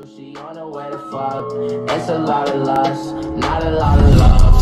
She on her way to fuck. It's a lot of lust, not a lot of love.